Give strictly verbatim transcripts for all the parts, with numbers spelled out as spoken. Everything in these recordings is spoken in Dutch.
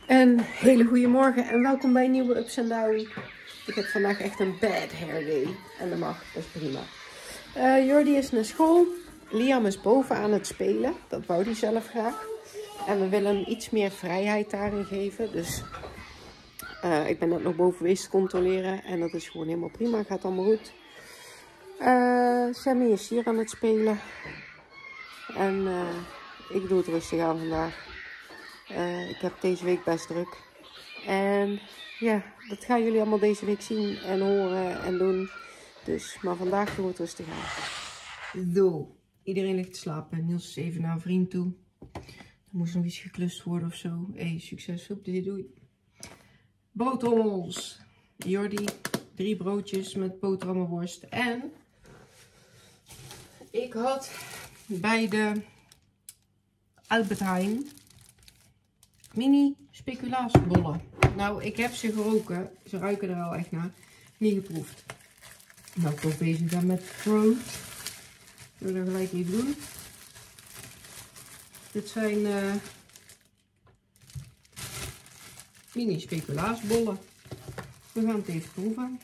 Een hele goede morgen en welkom bij een nieuwe Ups and Down. Ik heb vandaag echt een bad hair day en dat mag, dat is prima. Uh, Jordi is naar school, Liam is boven aan het spelen, dat wou hij zelf graag. En we willen hem iets meer vrijheid daarin geven, dus uh, ik ben net nog boven geweest te controleren en dat is gewoon helemaal prima, gaat allemaal goed. Uh, Sammy is hier aan het spelen en uh, ik doe het rustig aan vandaag. Uh, ik heb deze week best druk. En ja, dat gaan jullie allemaal deze week zien en horen en doen. Dus, maar vandaag doen we het rustig aan. Zo, iedereen ligt te slapen. Niels is even naar een vriend toe. Er moest nog iets geklust worden of zo. Hé, hey, succes. Doei, doei. Broodrommels. Jordi, drie broodjes met boterhammenworst. En ik had bij de Albert Heijn mini speculaasbollen. Nou, ik heb ze geroken. Ze ruiken er wel echt naar. Niet geproefd. Nou, ik ook bezig ben met fruit. Zullen we dat gelijk even doen. Dit zijn uh, mini speculaasbollen. We gaan het even proeven.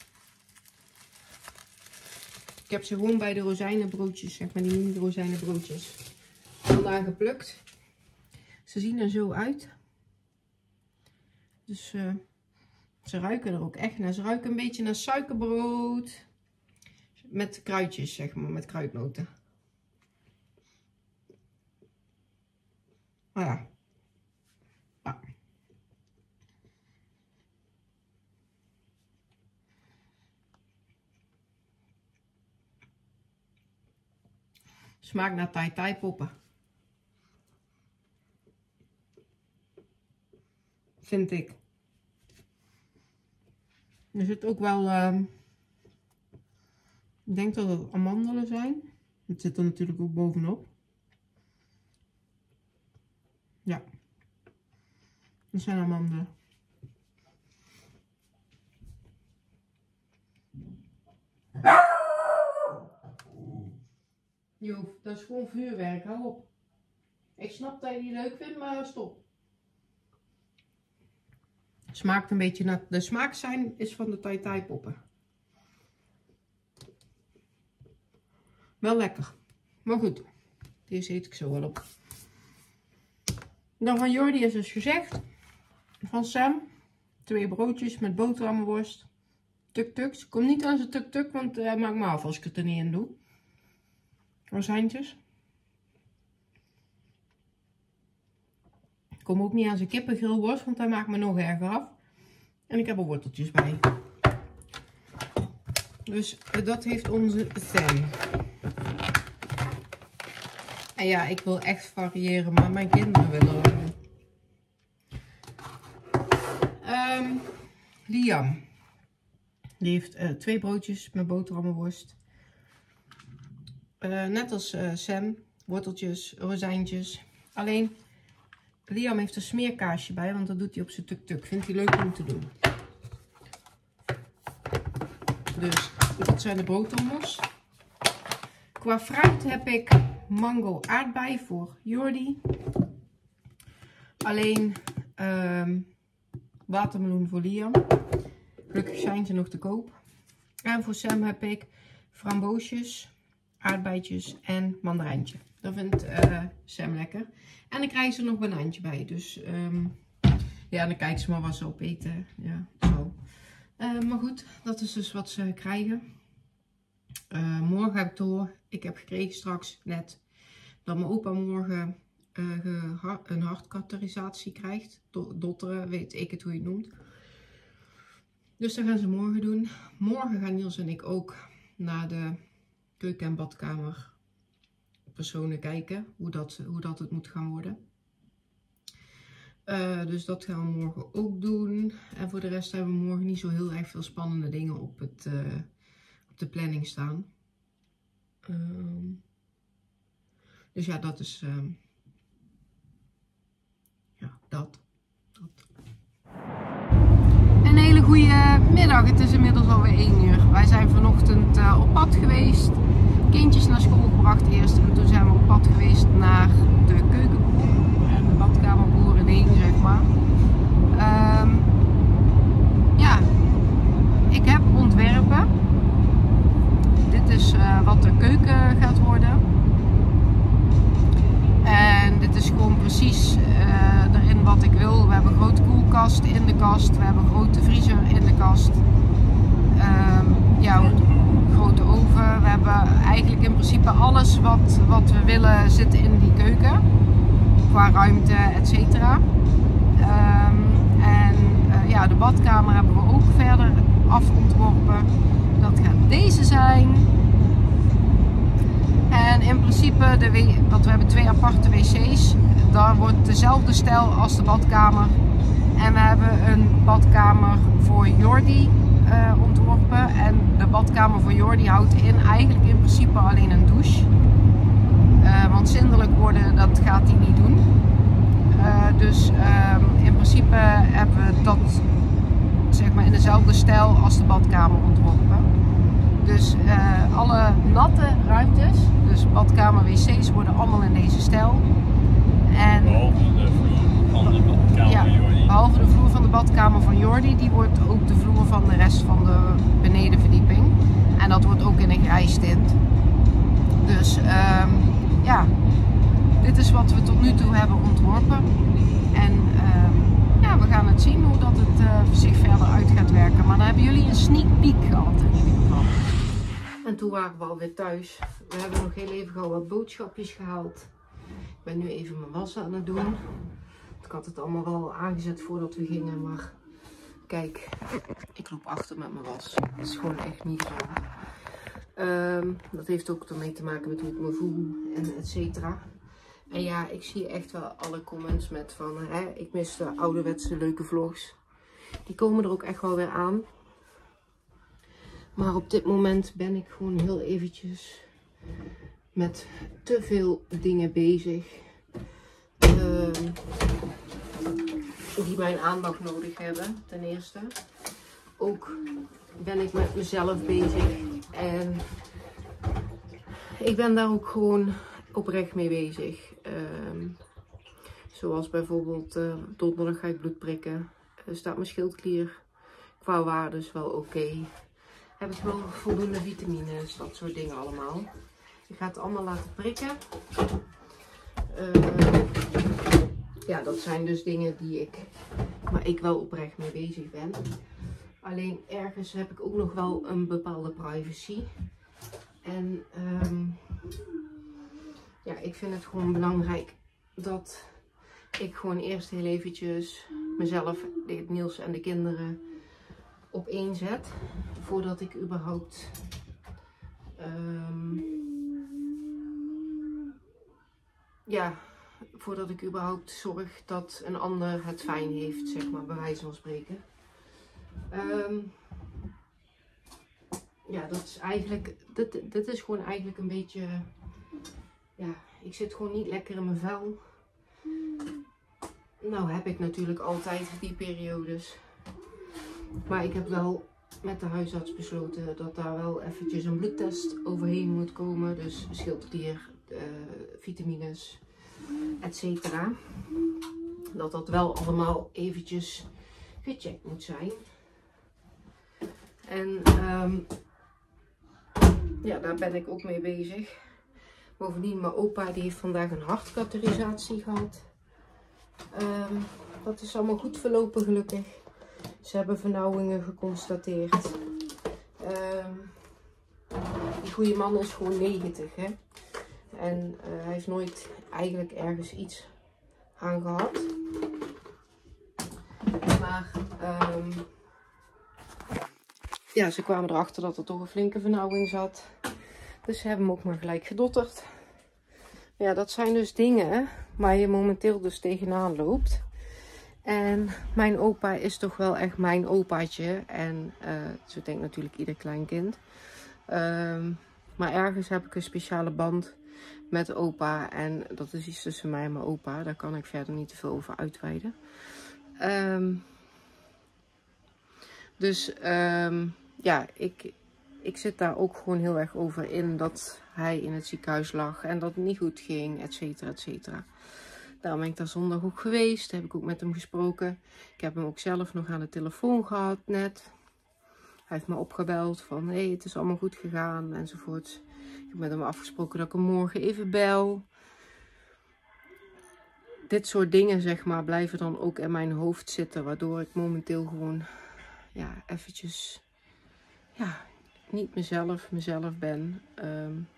Ik heb ze gewoon bij de rozijnenbroodjes, zeg maar die mini rozijnenbroodjes, vandaan geplukt. Ze zien er zo uit. Dus uh, ze ruiken er ook echt naar. Ze ruiken een beetje naar suikerbrood. Met kruidjes, zeg maar. Met kruidnoten. Nou ja. Ja. Smaakt naar tai tai poppen. Vind ik. Er zit ook wel, uh, ik denk dat het amandelen zijn. Het zit er natuurlijk ook bovenop. Ja. Dat zijn amandelen. Jo, dat is gewoon vuurwerk, hou op. Ik snap dat je die leuk vindt, maar stop. Smaakt een beetje naar de smaak zijn is van de tai tai poppen. Wel lekker. Maar goed, deze eet ik zo wel op. Dan van Jordi is dus gezegd. Van Sam. Twee broodjes met boterhammenworst. Tuk-tuks. Kom niet aan zijn tuk-tuk, want hij maakt me af als ik het er niet in doe. Rozijntjes. Ik kom ook niet aan zijn kippengrillworst, want hij maakt me nog erger af. En ik heb er worteltjes bij. Dus dat heeft onze Sam. En ja, ik wil echt variëren, maar mijn kinderen willen ook. Um, Liam. Die heeft uh, twee broodjes met boterhammenworst. Uh, net als uh, Sam. Worteltjes, rozijntjes. Alleen Liam heeft een smeerkaasje bij, want dat doet hij op zijn tuk-tuk. Vindt hij leuk om te doen. Dus dat zijn de broodrommels. Qua fruit heb ik mango aardbei voor Jordi. Alleen um, watermeloen voor Liam. Gelukkig zijn ze nog te koop. En voor Sam heb ik framboosjes, aardbeidjes en mandarijntje. Dat vindt uh, Sam lekker. En dan krijgen ze er nog een banaantje bij. Dus um, ja, dan kijken ze maar wat ze opeten. Ja, zo. Uh, maar goed, dat is dus wat ze krijgen. Uh, morgen heb ik door. Ik heb gekregen straks net dat mijn opa morgen uh, een hartkatheterisatie krijgt. Dotteren, weet ik het hoe je het noemt. Dus dat gaan ze morgen doen. Morgen gaan Niels en ik ook naar de keuken- en badkamer personen kijken. Hoe dat, hoe dat het moet gaan worden. Uh, dus dat gaan we morgen ook doen. En voor de rest hebben we morgen niet zo heel erg veel spannende dingen op, het, uh, op de planning staan. Um, dus ja, dat is... Um, ja, dat. dat. Een hele goede middag. Het is inmiddels alweer één uur. Wij zijn vanochtend uh, op pad geweest. Kindjes naar school gebracht eerst. En toen zijn we op pad geweest naar de keukenboer en de badkamerboer in één, zeg maar. een grote koelkast in de kast. We hebben een grote vriezer in de kast. Um, ja, een grote oven. We hebben eigenlijk in principe alles wat, wat we willen zitten in die keuken. Qua ruimte, et cetera. Um, en uh, ja, de badkamer hebben we ook verder afontworpen. Dat gaat deze zijn. En in principe, de w want we hebben twee aparte wc's. Daar wordt dezelfde stijl als de badkamer. En we hebben een badkamer voor Jordi uh, ontworpen. En de badkamer voor Jordi houdt in eigenlijk in principe alleen een douche. Uh, want zindelijk worden, dat gaat hij niet doen. Uh, dus um, in principe hebben we dat zeg maar in dezelfde stijl als de badkamer ontworpen. Dus uh, alle natte ruimtes, dus badkamer, wc's, worden allemaal in deze stijl. En, behalve de vloer van de badkamer ja, van Jordi. Behalve de vloer van de badkamer van Jordi, die wordt ook de vloer van de rest van de benedenverdieping. En dat wordt ook in een grijs tint. Dus um, ja, dit is wat we tot nu toe hebben ontworpen. En um, ja, we gaan het zien hoe dat het uh, zich verder uit gaat werken. Maar dan hebben jullie een sneak peek gehad in ieder geval. En toen waren we alweer thuis. We hebben nog heel even gauw wat boodschapjes gehaald. Ik ben nu even mijn was aan het doen. Ik had het allemaal wel aangezet voordat we gingen, maar kijk, ik loop achter met mijn was. Dat is gewoon echt niet gezond. Um, dat heeft ook ermee te maken met hoe ik me voel en et cetera. En ja, ik zie echt wel alle comments met van, hè, ik mis de ouderwetse leuke vlogs. Die komen er ook echt wel weer aan. Maar op dit moment ben ik gewoon heel eventjes met te veel dingen bezig. Um, die mijn aandacht nodig hebben, ten eerste. Ook ben ik met mezelf bezig. En ik ben daar ook gewoon oprecht mee bezig. Um, zoals bijvoorbeeld uh, donderdag ga ik bloed prikken. Uh, staat mijn schildklier qua waardes wel oké. Okay. Heb ik wel voldoende vitamines, dat soort dingen allemaal. Ik ga het allemaal laten prikken. Uh, ja, dat zijn dus dingen die ik, waar ik wel oprecht mee bezig ben. Alleen ergens heb ik ook nog wel een bepaalde privacy. En um, ja, ik vind het gewoon belangrijk dat ik gewoon eerst heel eventjes mezelf, Niels en de kinderen op één zet. Voordat ik überhaupt um, ja, voordat ik überhaupt zorg dat een ander het fijn heeft, zeg maar, bij wijze van spreken. Um, ja, dat is eigenlijk, dit, dit is gewoon eigenlijk een beetje, ja, ik zit gewoon niet lekker in mijn vel. Nou heb ik natuurlijk altijd die periodes. Maar ik heb wel met de huisarts besloten dat daar wel eventjes een bloedtest overheen moet komen. Dus schildklier, uh, vitamines, et cetera. Dat dat wel allemaal eventjes gecheckt moet zijn. En um, ja, daar ben ik ook mee bezig. Bovendien, mijn opa die heeft vandaag een hartkatheterisatie gehad. Um, dat is allemaal goed verlopen gelukkig. Ze hebben vernauwingen geconstateerd. Um, die goede man is gewoon negentig, hè. En uh, hij heeft nooit eigenlijk ergens iets aan gehad. Maar um, ja, ze kwamen erachter dat er toch een flinke vernauwing zat. Dus ze hebben hem ook maar gelijk gedotterd. Ja, dat zijn dus dingen waar je momenteel dus tegenaan loopt. En mijn opa is toch wel echt mijn opaatje. En uh, zo denkt natuurlijk ieder kleinkind. Um, maar ergens heb ik een speciale band met opa. En dat is iets tussen mij en mijn opa. Daar kan ik verder niet te veel over uitweiden. Um, dus um, ja, ik, ik zit daar ook gewoon heel erg over in dat hij in het ziekenhuis lag. En dat het niet goed ging, et cetera, et cetera. Daarom ben ik daar zondag ook geweest. Heb ik ook met hem gesproken. Ik heb hem ook zelf nog aan de telefoon gehad net. Hij heeft me opgebeld van, hé, hey, het is allemaal goed gegaan, enzovoort. Ik heb met hem afgesproken dat ik hem morgen even bel. dit soort dingen, zeg maar, blijven dan ook in mijn hoofd zitten. Waardoor ik momenteel gewoon, ja, eventjes, ja, niet mezelf, mezelf ben. Um,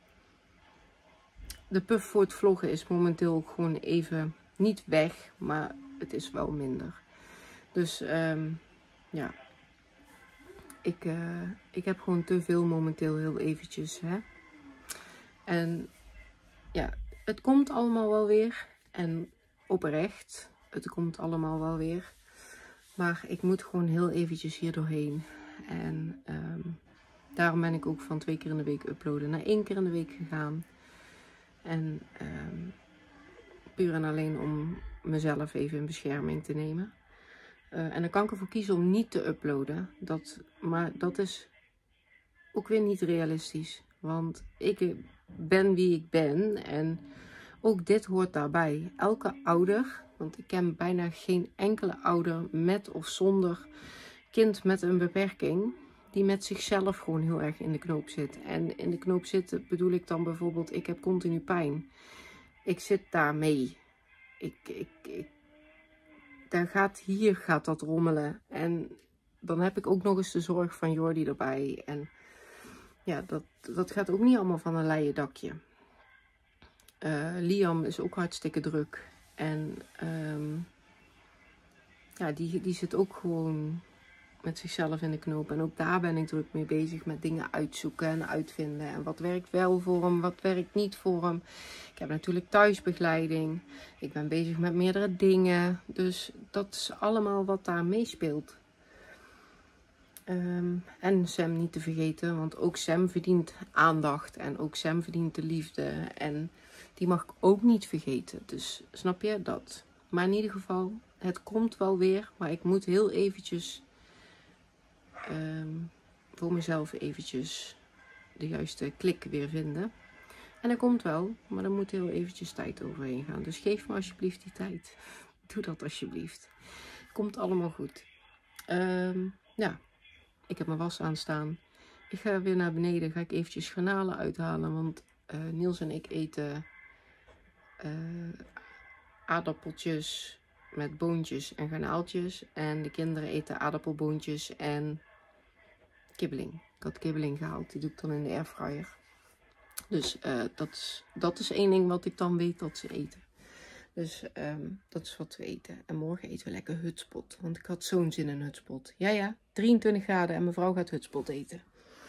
de puff voor het vloggen is momenteel ook gewoon even niet weg, maar het is wel minder. Dus, um, ja, ik, uh, ik heb gewoon te veel momenteel heel eventjes, hè. En, ja, het komt allemaal wel weer. En oprecht, het komt allemaal wel weer. Maar ik moet gewoon heel eventjes hier doorheen. En um, daarom ben ik ook van twee keer in de week uploaden naar één keer in de week gegaan. En um, puur en alleen om mezelf even in bescherming te nemen. Uh, en dan kan ik ervoor kiezen om niet te uploaden. Dat, maar dat is ook weer niet realistisch. Want ik ben wie ik ben en ook dit hoort daarbij. Elke ouder, want ik ken bijna geen enkele ouder met of zonder kind met een beperking, die met zichzelf gewoon heel erg in de knoop zit. En in de knoop zitten bedoel ik dan bijvoorbeeld, ik heb continu pijn. Ik zit daarmee. Ik, ik, ik, daar gaat, hier gaat dat rommelen. En dan heb ik ook nog eens de zorg van Jordi erbij. En ja, dat, dat gaat ook niet allemaal van een leien dakje. Uh, Liam is ook hartstikke druk. En um, ja, die, die zit ook gewoon met zichzelf in de knoop. En ook daar ben ik druk mee bezig met dingen uitzoeken en uitvinden. En wat werkt wel voor hem, wat werkt niet voor hem. Ik heb natuurlijk thuisbegeleiding. Ik ben bezig met meerdere dingen. Dus dat is allemaal wat daar meespeelt. Um, en Sam niet te vergeten, want ook Sam verdient aandacht. En ook Sam verdient de liefde. En die mag ik ook niet vergeten. Dus snap je dat? Maar in ieder geval, het komt wel weer. Maar ik moet heel eventjes um, voor mezelf eventjes de juiste klik weer vinden. En dat komt wel, maar er moet heel eventjes tijd overheen gaan. Dus geef me alsjeblieft die tijd. Doe dat alsjeblieft. Komt allemaal goed. Um, ja, ik heb mijn was aanstaan. Ik ga weer naar beneden. Ga ik eventjes garnalen uithalen. Want uh, Niels en ik eten uh, aardappeltjes met boontjes en garnaaltjes. En de kinderen eten aardappelboontjes en kibbeling. Ik had kibbeling gehaald. Die doe ik dan in de airfryer. Dus uh, dat, is, dat is één ding wat ik dan weet dat ze eten. Dus um, dat is wat we eten. En morgen eten we lekker hutspot. Want ik had zo'n zin in hutspot. Ja, ja. drieëntwintig graden en mijn vrouw gaat hutspot eten.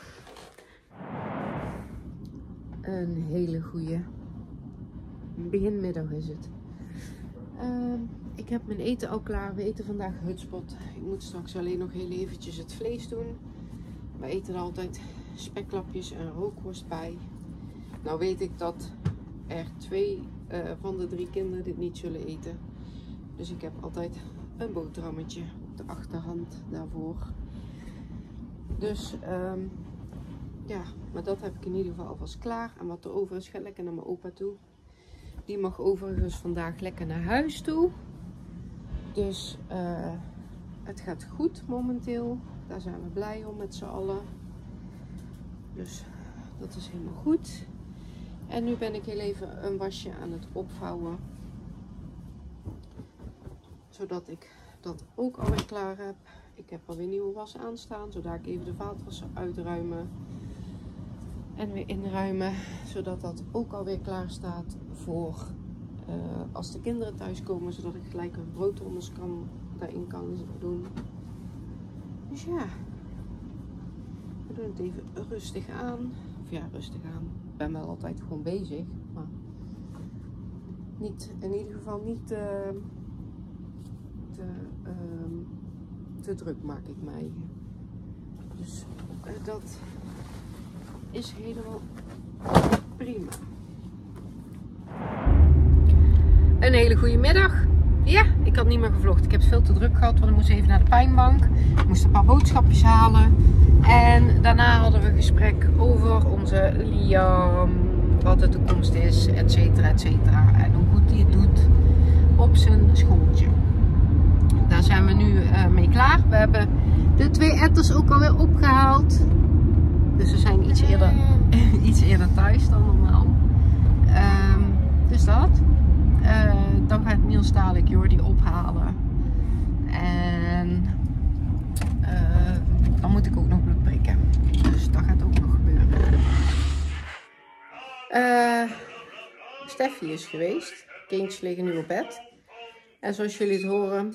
Een hele goede beginmiddag is het. Uh, ik heb mijn eten al klaar. We eten vandaag hutspot. Ik moet straks alleen nog heel eventjes het vlees doen. We eten er altijd speklapjes en rookworst bij. Nou weet ik dat er twee uh, van de drie kinderen dit niet zullen eten. Dus ik heb altijd een boterhammetje op de achterhand daarvoor. Dus um, ja, maar dat heb ik in ieder geval alvast klaar. En wat er over is, gaat lekker naar mijn opa toe. Die mag overigens vandaag lekker naar huis toe. Dus uh, het gaat goed momenteel. Daar zijn we blij om met z'n allen. Dus dat is helemaal goed. En nu ben ik heel even een wasje aan het opvouwen. Zodat ik dat ook alweer klaar heb. Ik heb alweer nieuwe was aanstaan. Zodat ik even de vaatwasser uitruimen. En weer inruimen. Zodat dat ook alweer klaar staat voor uh, als de kinderen thuis komen. Zodat ik gelijk een broodtrommels kan, daarin kan doen. Dus ja. We doen het even rustig aan. Of ja, rustig aan. Ik ben wel altijd gewoon bezig. Maar niet, in ieder geval niet uh, te, uh, te druk maak ik mij. Dus uh, dat is helemaal prima. Een hele goede middag. Ja, ik had niet meer gevlogd. Ik heb het veel te druk gehad, want ik moest even naar de pijnbank. Ik moest een paar boodschapjes halen. En daarna hadden we een gesprek over onze Liam, wat de toekomst is, et cetera, et cetera. En hoe goed hij het doet op zijn schooltje. Daar zijn we nu uh, mee klaar. We hebben de twee etters ook alweer opgehaald. Dus we zijn iets eerder, iets eerder thuis dan normaal. Um, dus dat. Uh, dan gaat Niels dadelijk Jordi ophalen. En uh, dan moet ik ook nog bloed prikken. Dus dat gaat ook nog gebeuren. Uh, Steffi is geweest. Kindjes liggen nu op bed. En zoals jullie het horen,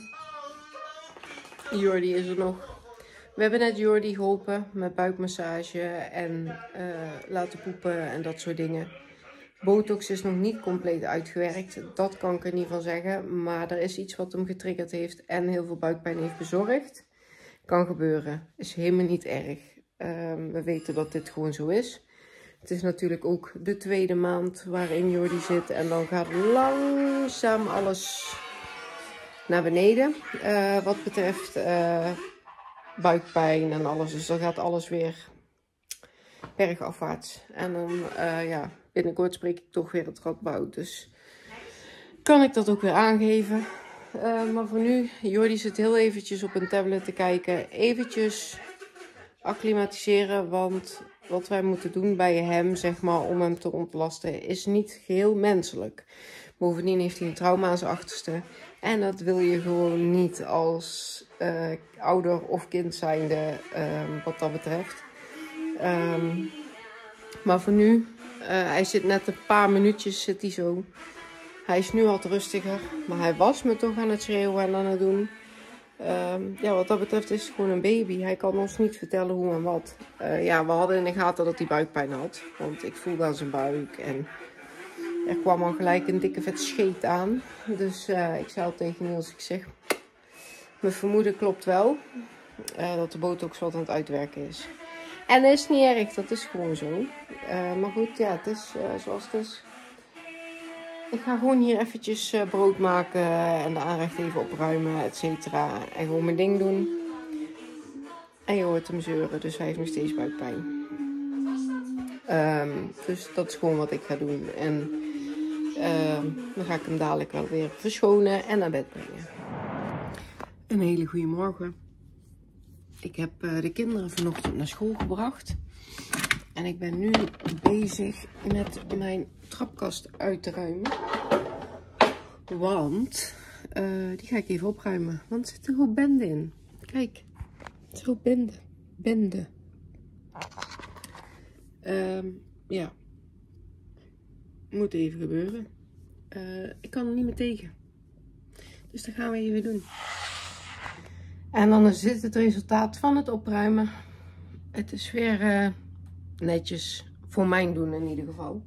Jordi is er nog. We hebben net Jordi geholpen met buikmassage en uh, laten poepen en dat soort dingen. Botox is nog niet compleet uitgewerkt, dat kan ik er niet van zeggen. Maar er is iets wat hem getriggerd heeft en heel veel buikpijn heeft bezorgd. Kan gebeuren, is helemaal niet erg. Uh, we weten dat dit gewoon zo is. Het is natuurlijk ook de tweede maand waarin Jordi zit en dan gaat langzaam alles naar beneden. Uh, wat betreft uh, buikpijn en alles, dus dan gaat alles weer bergafwaarts. En dan, uh, ja, binnenkort spreek ik toch weer het radboud. Dus kan ik dat ook weer aangeven. Uh, maar voor nu, Jordi zit heel eventjes op een tablet te kijken. Eventjes acclimatiseren, want wat wij moeten doen bij hem, zeg maar, om hem te ontlasten, is niet geheel menselijk. Bovendien heeft hij een trauma aan zijn achterste. En dat wil je gewoon niet als uh, ouder of kind zijnde, uh, wat dat betreft. Um, maar voor nu, uh, hij zit net een paar minuutjes, zit hij zo. Hij is nu wat rustiger, maar hij was me toch aan het schreeuwen en aan het doen. Um, ja, wat dat betreft is het gewoon een baby. Hij kan ons niet vertellen hoe en wat. Uh, ja, we hadden in de gaten dat hij buikpijn had. Want ik voelde aan zijn buik en er kwam al gelijk een dikke vet scheet aan. Dus uh, ik zei al tegen Niels, ik zeg, mijn vermoeden klopt wel. Uh, dat de botox wat aan het uitwerken is. En dat is niet erg, dat is gewoon zo. Uh, maar goed, ja, het is uh, zoals het is. Ik ga gewoon hier eventjes uh, brood maken en de aanrecht even opruimen, et cetera. En gewoon mijn ding doen. En je hoort hem zeuren, dus hij heeft nog steeds buikpijn. Um, dus dat is gewoon wat ik ga doen. En um, dan ga ik hem dadelijk wel weer verschonen en naar bed brengen. Een hele goede morgen. Ik heb uh, de kinderen vanochtend naar school gebracht. En ik ben nu bezig met mijn trapkast uit te ruimen. Want uh, die ga ik even opruimen. Want er zit een hoop bende in. Kijk, er zit een hoop bende. Bende. Um, ja. Moet even gebeuren. Uh, ik kan er niet meer tegen. Dus dat gaan we even doen. En dan is dit het resultaat van het opruimen. Het is weer uh, netjes voor mijn doen in ieder geval.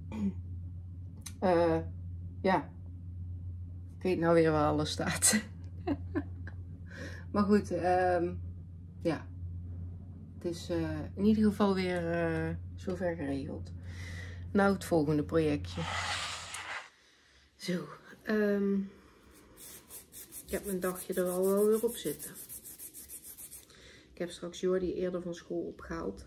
Uh, ja. Ik weet nou weer waar alles staat. Maar goed, um, ja. Het is uh, in ieder geval weer uh, zover geregeld. Nou, het volgende projectje. Zo. Um, ik heb mijn dagje er al wel weer op zitten. Ik heb straks Jordi eerder van school opgehaald.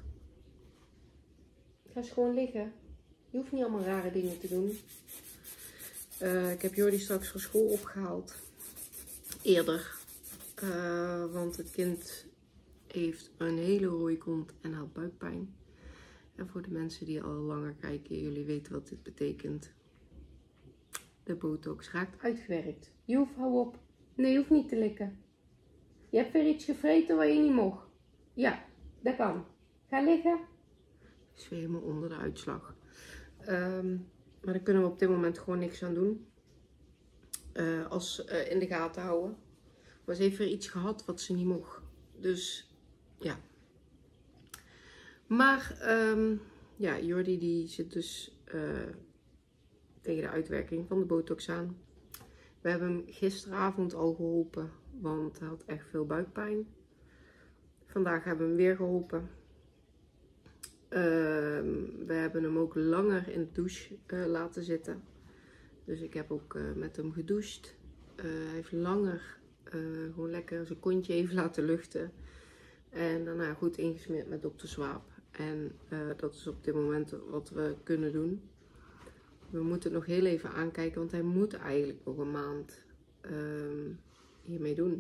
Ga eens gewoon liggen. Je hoeft niet allemaal rare dingen te doen. Uh, ik heb Jordi straks van school opgehaald. Eerder. Uh, want het kind heeft een hele rode kont en had buikpijn. En voor de mensen die al langer kijken, jullie weten wat dit betekent. De botox raakt uitgewerkt. Je hoeft, hou op. Nee, je hoeft niet te likken. Je hebt weer iets gevreten waar je niet mocht. Ja, dat kan. Ga liggen. Is weer helemaal onder de uitslag. Um, maar daar kunnen we op dit moment gewoon niks aan doen. Uh, als uh, in de gaten houden. Maar ze heeft weer iets gehad wat ze niet mocht. Dus ja. Maar um, ja, Jordi die zit dus uh, tegen de uitwerking van de botox aan. We hebben hem gisteravond al geholpen, want hij had echt veel buikpijn. Vandaag hebben we hem weer geholpen. Uh, we hebben hem ook langer in de douche uh, laten zitten. Dus ik heb ook uh, met hem gedoucht. Uh, hij heeft langer uh, gewoon lekker zijn kontje even laten luchten. En daarna goed ingesmeerd met dokter Swaap. En uh, dat is op dit moment wat we kunnen doen. We moeten het nog heel even aankijken, want hij moet eigenlijk nog een maand uh, hiermee doen.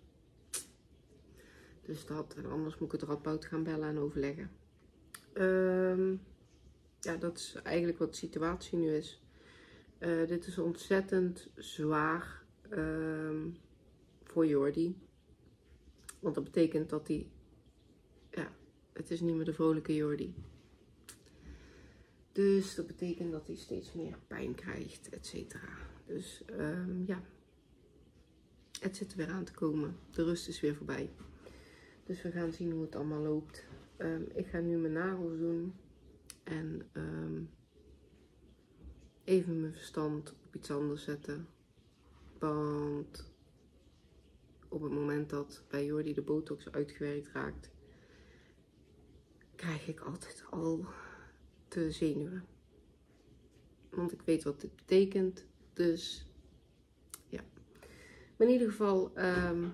Dus dat, en anders moet ik het radboud gaan bellen en overleggen. Uh, ja, dat is eigenlijk wat de situatie nu is. Uh, dit is ontzettend zwaar uh, voor Jordi. Want dat betekent dat hij... Ja, het is niet meer de vrolijke Jordi. Dus dat betekent dat hij steeds meer pijn krijgt, et cetera. Dus um, ja, het zit er weer aan te komen. De rust is weer voorbij. Dus we gaan zien hoe het allemaal loopt. Um, ik ga nu mijn nagels doen. En um, even mijn verstand op iets anders zetten. Want op het moment dat bij Jordi de botox uitgewerkt raakt, krijg ik altijd al de zenuwen. Want ik weet wat dit betekent. Dus ja. Maar in ieder geval, um,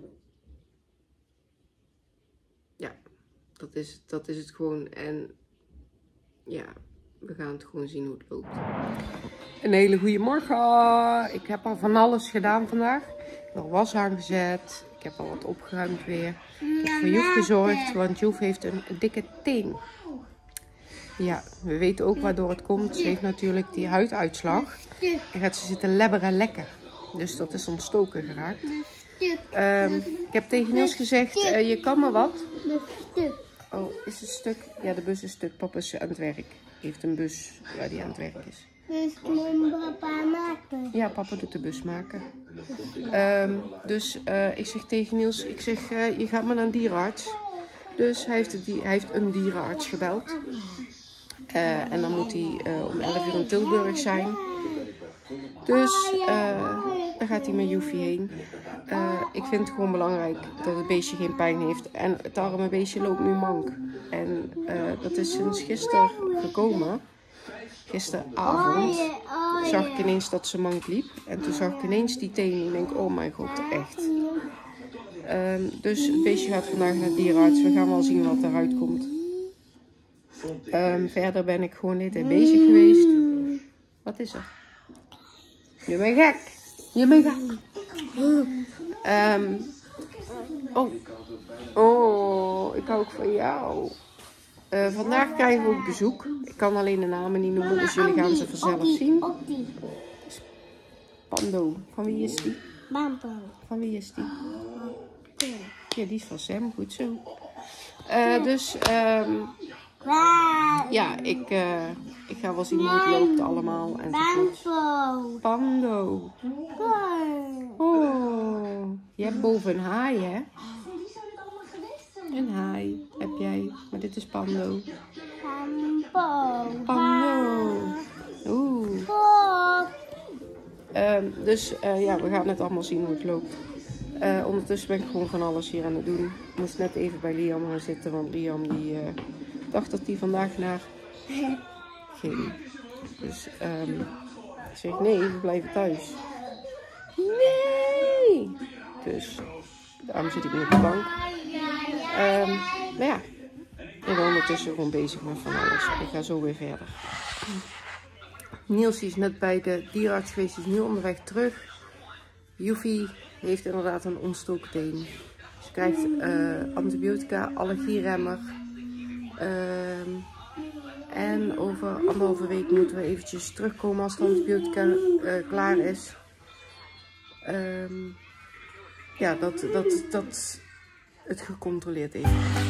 ja, dat is, dat is het gewoon. En ja, we gaan het gewoon zien hoe het loopt. Een hele goede morgen. Ik heb al van alles gedaan vandaag. Ik heb al was aangezet. Ik heb al wat opgeruimd weer. Ik heb voor Joef gezorgd, want Joef heeft een dikke teen. Ja, we weten ook waardoor het komt. Ze heeft natuurlijk die huiduitslag. En gaat ze zitten lebberen lekker. Dus dat is ontstoken geraakt. Um, ik heb tegen Niels gezegd, uh, je kan maar wat. Oh, is het stuk? Ja, de bus is stuk. Papa is aan het werk. Heeft een bus ja, die aan het werk is. Dus moet papa maken? Ja, papa doet de bus maken. Um, dus uh, ik zeg tegen Niels, ik zeg, uh, je gaat maar naar een dierenarts. Dus hij heeft, het, hij heeft een dierenarts gebeld. Uh, en dan moet hij uh, om elf uur in Tilburg zijn. Dus uh, daar gaat hij met Joefie heen. Uh, ik vind het gewoon belangrijk dat het beestje geen pijn heeft. En het arme beestje loopt nu mank. En uh, dat is sinds gisteren gekomen. Gisteravond zag ik ineens dat ze mank liep. En toen zag ik ineens die teen en ik denk, oh mijn god, echt. Um, dus het beestje gaat vandaag naar de dierenarts. We gaan wel zien wat eruit komt. Um, verder ben ik gewoon dit en bezig geweest. Wat is er? Je bent gek. Je bent gek. Um, oh. Oh, ik hou ook van jou. Uh, vandaag krijgen we ook bezoek. Ik kan alleen de namen niet noemen, dus jullie gaan ze vanzelf zien. Pando. Van wie is die? Bambo. Van wie is die? Ja, die is van Sam. Goed zo. Uh, dus, um, ja, ik, uh, ik ga wel zien hoe het loopt allemaal. Bambo. Pando. Oh, je hebt boven een haai, hè? Een haai heb jij, maar dit is Pando. Pando. Pando. Oeh. Um, dus uh, ja, we gaan net allemaal zien hoe het loopt. Uh, ondertussen ben ik gewoon van alles hier aan het doen. Ik moest net even bij Liam gaan zitten, want Liam die uh, dacht dat hij vandaag naar ging. Dus um, ik zeg nee, we blijven thuis. Nee! Dus daarom zit ik nu op de bank. Um, maar ja, ik ben ondertussen gewoon bezig met van alles. Ik ga zo weer verder. Niels is net bij de dierenarts geweest, is nu onderweg terug. Joefie heeft inderdaad een ontstoken teen. Ze krijgt uh, antibiotica, allergieremmer. Um, en over anderhalve week moeten we eventjes terugkomen als de antibiotica uh, klaar is. Um, ja, dat, dat, dat het gecontroleerd heeft.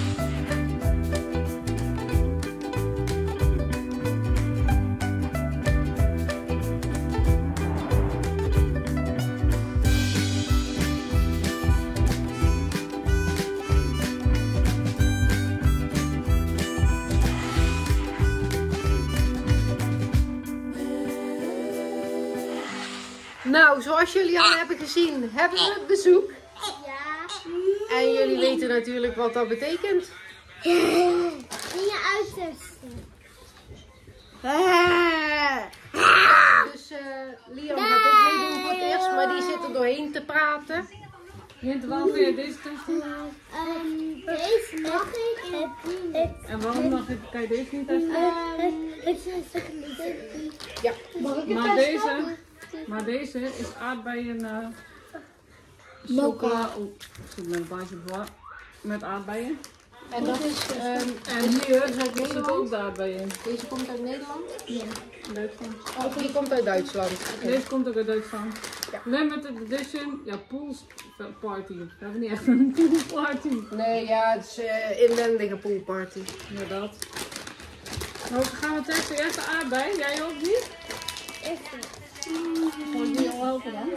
Nou, zoals jullie al hebben gezien, hebben we bezoek. Ja. En jullie weten natuurlijk wat dat betekent. In je uiterste. Dus uh, Liam gaat ook meedoen voor het eerst, maar die zit er doorheen te praten. Hint, waarom wil je deze testen? Um, deze mag ik. En waarom mag ik, kan je deze niet testen? Ik zeg niet. Ja, mag ik het Maar testen? deze, maar deze is aardbeien uh, chocola. Oh, ik zit met een baasje voor. Met aardbeien. En dat is, um, En hier is uit zit ook Nederland. daarbij in. Deze komt uit Nederland. Duitsland. Oh, die komt uit Duitsland. Oké. Deze komt ook uit Duitsland. Ja. Limited edition. Ja, pool party. We hebben niet echt een pool party. Nee, ja, het is uh, inwendige poolparty. Ja, dat. Nou, gaan we testen. Eerst de aardbei. Jij ook niet? Even. Zal ik die al helpen dan?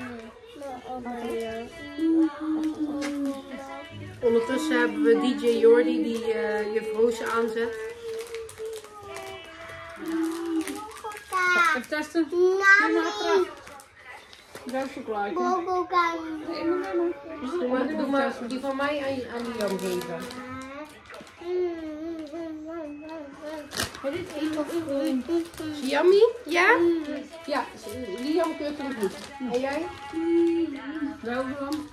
Ondertussen hebben we D J Jordi die uh, je Roosje aanzet. Even testen. Neem maar achteraf. Duif chocolaatje. Bobo kan. Doe maar, doe maar die van mij aan, aan Liam geven. Is yummy? Ja? Ja, Liam keurt hem goed. En jij? Welke dan?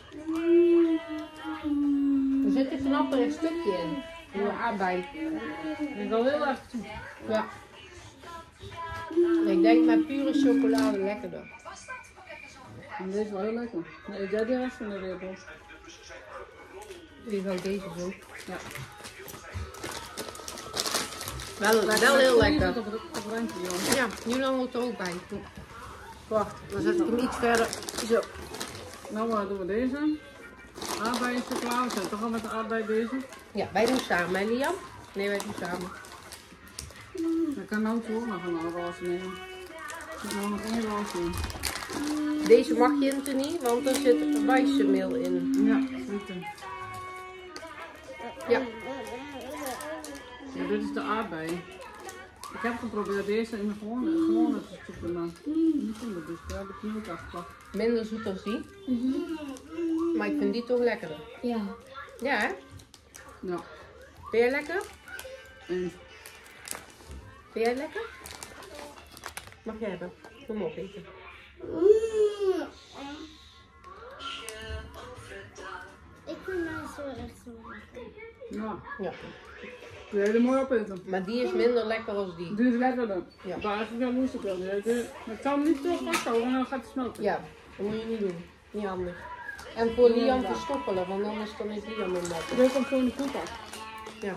Er zit een knapperig stukje in. Door de aardbei. Ik ben wel heel erg toe. Ja. Ik denk met pure chocolade lekkerder. En deze is wel heel lekker. Nee, ik jij de rest van de lepel. Die zou deze zo. Ja. Wel, wel heel lekker. Op het, op het randje, joh. Ja, nu dan wordt er ook bij. Wacht, dan zet ik hem iets verder. Zo. Nou uh, doen we deze. Aardbei en chocola. We zijn toch al met de aardbei bezig. Ja, wij doen samen, hè Liam? Nee, wij doen samen. Ik kan nou ook nog een roze nemen. Ik heb nog één roze in. Deze mag je in niet, want er zit weissenmeel in. Ja, frieten. Ja. Ja, dit is de aardbei. Ik heb geprobeerd deze in de gewone, gewone te zoeken, maar niet in de dus daar heb ik niet ook afgepakt. Minder zoet als die. Maar ik vind die toch lekkerder. Ja. Ja, hè? Ja. Vind jij lekker? En Vind jij lekker? Mag jij hebben? Doe hem opeten. Ik vind mij zo echt zo lekker. ja, Ja. kun je er mooi op eten. Maar die is minder lekker als die. Dit is lekkerder. Ja. Maar eigenlijk wel moest ik wel. Ik kan hem niet zo vasthouden, dan gaat het smelten. Ja, dat moet je niet doen. Niet handig. En voor Liam te stoppelen, want anders dan is Liam hem lekker. Dit komt gewoon in de koelkast. Ja.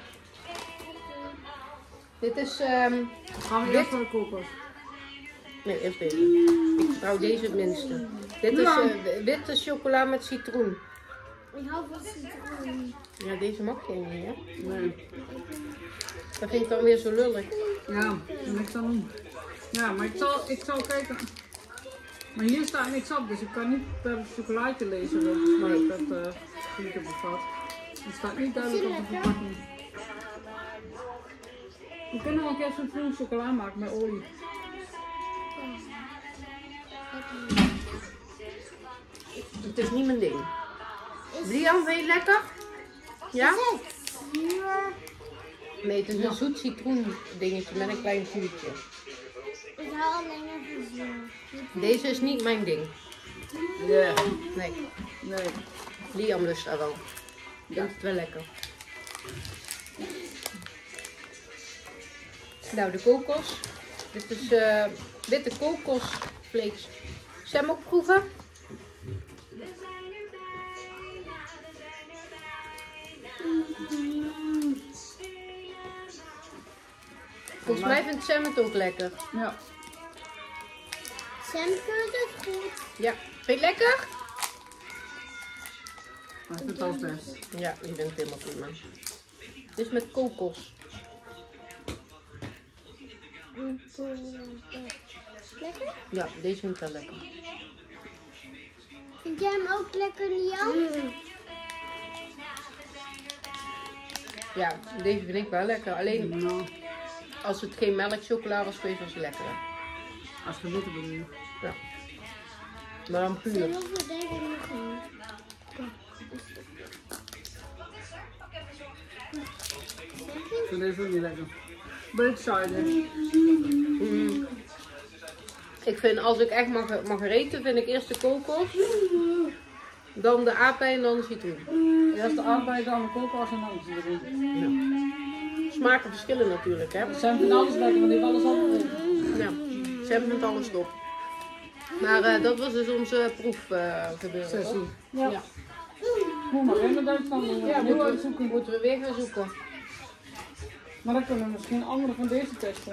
Dit is, um, Gaan we Dit- eerst voor de koelkast. nee, eerst deze. Ik trouw deze het minste. Dit is Ja. uh, witte chocola met citroen. Ik hou van citroen. Ja, deze mag jij niet, hè? Nee. Dat vind ik dan weer zo lullig. Ja, en ik dan doen. Ja, maar ik zal, ik zal kijken. Maar hier staat niks op, dus ik kan niet per chocolaatje lezen welke smaak dat uh, frieten bevat. Het staat niet duidelijk op de verpakking. We kunnen wel een keer zo'n groen chocola maken met olie. Het is niet mijn ding. Liam, vind je het lekker? Ja? Nee, het is een zoet citroen dingetje met een klein vuurtje. Ik hou alleen maar van zuur. Deze is niet mijn ding. Ja. Nee, Nee. Liam lust daar wel. Ik vind het wel lekker. Nou, de kokos. Dit is uh, witte kokosflakes. Zal je hem ook proeven? Volgens mij vindt Sam het ook lekker. Ja. Sam vindt het goed. Ja. Vind je het lekker? Maar ik vind het als best. Ja, die vindt het helemaal prima. Dit is met kokos. Lekker? Ja, deze vind ik wel lekker. Vind jij hem ook lekker, Liam? Ja, deze vind ik wel lekker. Alleen Nou, als het geen melkchocola was geweest, was het lekkerder. als je witte bedoel je. Ja. Maar dan Zijn puur. we voor deze nog niet? Ik vind deze ook niet lekker. Beetje saai dit. Mm. Ik vind, als ik echt mag, mag eten, vind ik eerst de kokos. Dan de aardbei en dan de citroen. Eerst de aardbei, dan de kokos en dan de citroen. Smaken verschillen natuurlijk, hè. Sam vindt alles lekker, want die heeft alles opgegeten. Ja, ze hebben het alles op. Maar uh, dat was dus onze proefgebeuren. Uh, Sessie. ja. Moet maar in Duitsland doen. Ja, Ja, moeten moeten we, zoeken. moeten we weer gaan zoeken. Maar dan kunnen we misschien andere van deze testen.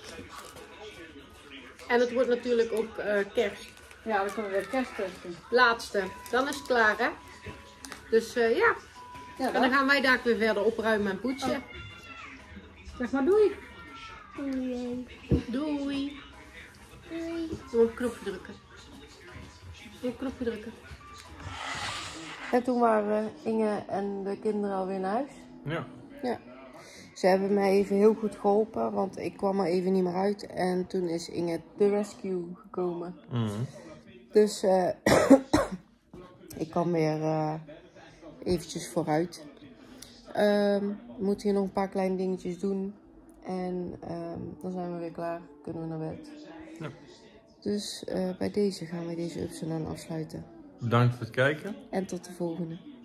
En het wordt natuurlijk ook uh, kerst. Ja, dan kunnen we weer kerst testen. Laatste. Dan is het klaar, hè? Dus uh, ja. Ja, En dan gaan wij daar weer verder opruimen en poetsen. Oh. Zeg maar doei. Doei. Doei. Doei. Doe een knopje drukken. Doe een knopje drukken. En toen waren Inge en de kinderen alweer naar huis. Ja. Ja. Ze hebben mij even heel goed geholpen, want ik kwam er even niet meer uit. En toen is Inge de rescue gekomen. Mm. Dus uh, ik kan weer uh, eventjes vooruit. Um, we moeten hier nog een paar kleine dingetjes doen. En um, dan zijn we weer klaar. Kunnen we naar bed. Ja. Dus uh, bij deze gaan we deze ups en downs afsluiten. Bedankt voor het kijken. En tot de volgende.